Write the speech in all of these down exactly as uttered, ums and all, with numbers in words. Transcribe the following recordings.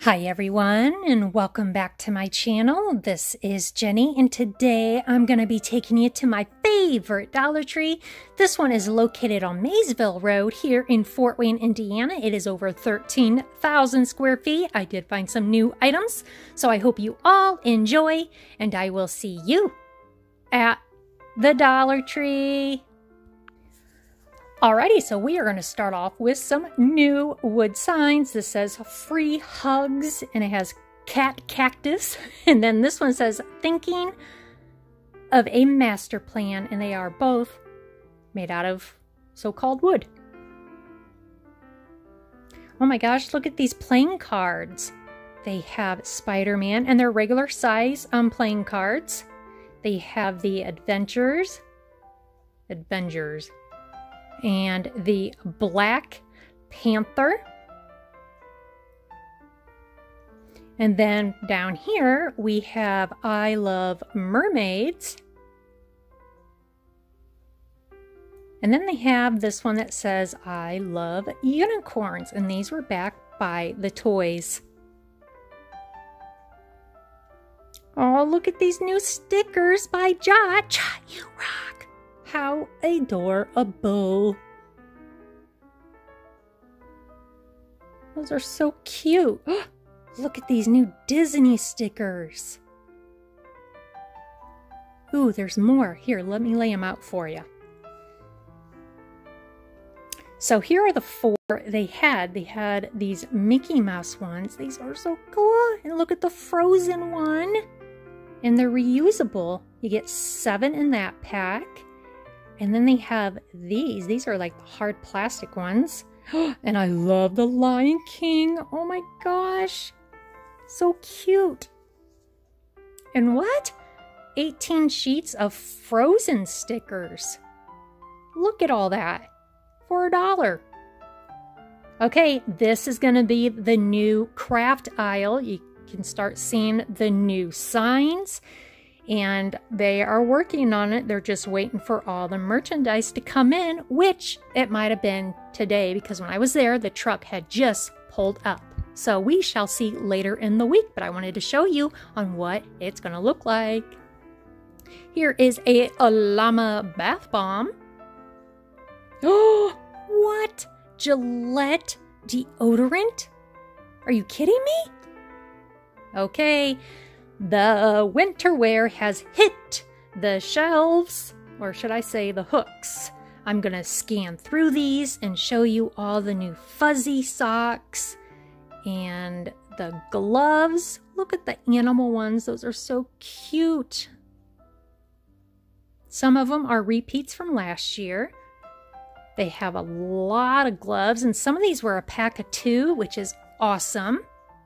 Hi everyone, and welcome back to my channel. This is Jenny, and today I'm going to be taking you to my favorite Dollar Tree. This one is located on Maysville Road here in Fort Wayne, Indiana. It is over thirteen thousand square feet. I did find some new items, so I hope you all enjoy, and I will see you at the Dollar Tree. Alrighty, so we are going to start off with some new wood signs. This says free hugs, and it has cat cactus. And then this one says thinking of a master plan, and they are both made out of so-called wood. Oh my gosh, look at these playing cards. They have Spider-Man, and they're regular size um, playing cards. They have the Adventures. Adventures. And the Black Panther. And then down here we have I Love Mermaids. And then they have this one that says I Love Unicorns, and these were backed by the toys. Oh, look at these new stickers by Jot. Jot, you rock. How adorable. Those are so cute. Look at these new Disney stickers. Ooh, there's more. Here, let me lay them out for you. So here are the four they had. They had these Mickey Mouse ones. These are so cool. And look at the Frozen one. And they're reusable. You get seven in that pack. And then they have these. These are like the hard plastic ones. And I love the Lion King. Oh my gosh. So cute. And what? eighteen sheets of Frozen stickers. Look at all that. For a dollar. Okay, this is going to be the new craft aisle. You can start seeing the new signs. And they are working on it. They're just waiting for all the merchandise to come in, which it might have been today because when I was there, the truck had just pulled up. So we shall see later in the week, but I wanted to show you on what it's going to look like. Here is a llama bath bomb. Oh, what? Gillette deodorant? Are you kidding me? Okay. The winter wear has hit the shelves, or should I say the hooks. I'm going to scan through these and show you all the new fuzzy socks and the gloves. Look at the animal ones. Those are so cute. Some of them are repeats from last year. They have a lot of gloves, and some of these were a pack of two, which is awesome.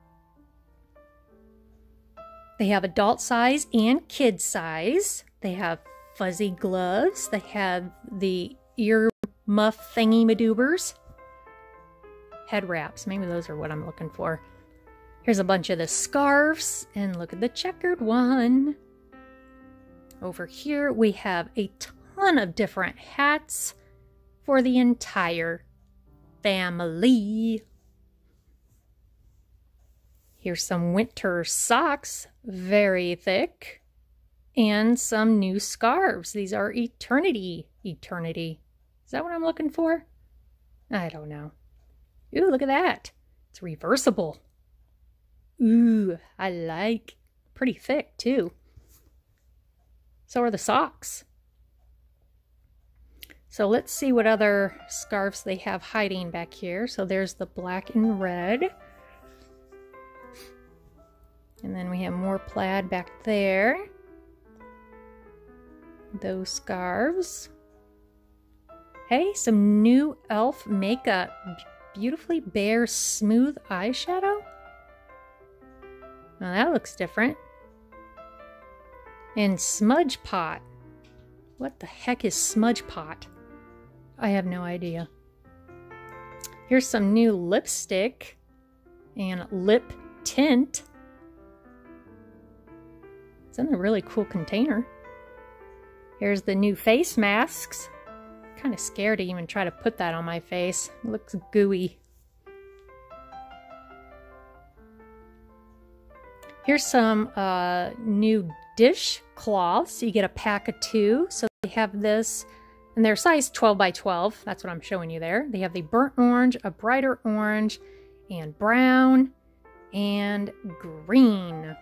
They have adult size and kid size. They have fuzzy gloves. They have the ear muff thingy madoobers. Head wraps. Maybe those are what I'm looking for. Here's a bunch of the scarves. And look at the checkered one. Over here we have a ton of different hats for the entire family. Here's some winter socks, very thick, and some new scarves. These are Eternity. Eternity. Is that what I'm looking for? I don't know. Ooh, look at that. It's reversible. Ooh, I like. Pretty thick, too. So are the socks. So let's see what other scarves they have hiding back here. So there's the black and red. And then we have more plaid back there. Those scarves. Hey, some new e l f makeup. Beautifully Bare Smooth eyeshadow. Now that looks different. And Smudge Pot. What the heck is Smudge Pot? I have no idea. Here's some new lipstick and lip tint. It's in a really cool container. Here's the new face masks. Kind of scared to even try to put that on my face. It looks gooey. Here's some uh, new dish cloths. You get a pack of two. So they have this, and they're size twelve by twelve. That's what I'm showing you there. They have the burnt orange, a brighter orange, and brown, and green.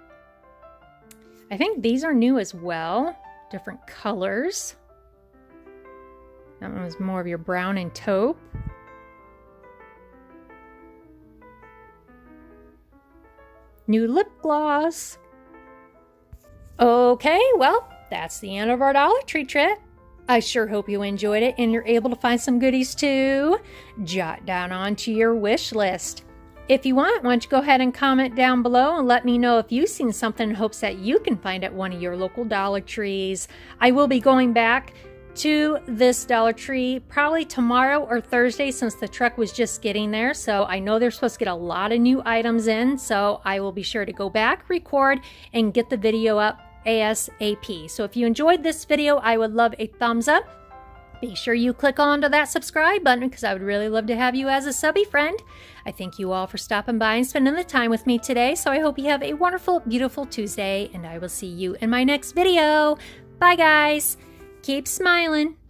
I think these are new as well. Different colors. That one was more of your brown and taupe. New lip gloss. Okay, well, that's the end of our Dollar Tree trip. I sure hope you enjoyed it and you're able to find some goodies too. Jot down onto your wish list. If you want, why don't you go ahead and comment down below and let me know if you've seen something in hopes that you can find at one of your local Dollar Trees. I will be going back to this Dollar Tree probably tomorrow or Thursday since the truck was just getting there. So I know they're supposed to get a lot of new items in. So I will be sure to go back, record, and get the video up ASAP. So if you enjoyed this video, I would love a thumbs up. Be sure you click onto that subscribe button because I would really love to have you as a subby friend. I thank you all for stopping by and spending the time with me today. So I hope you have a wonderful, beautiful Tuesday, and I will see you in my next video. Bye, guys. Keep smiling.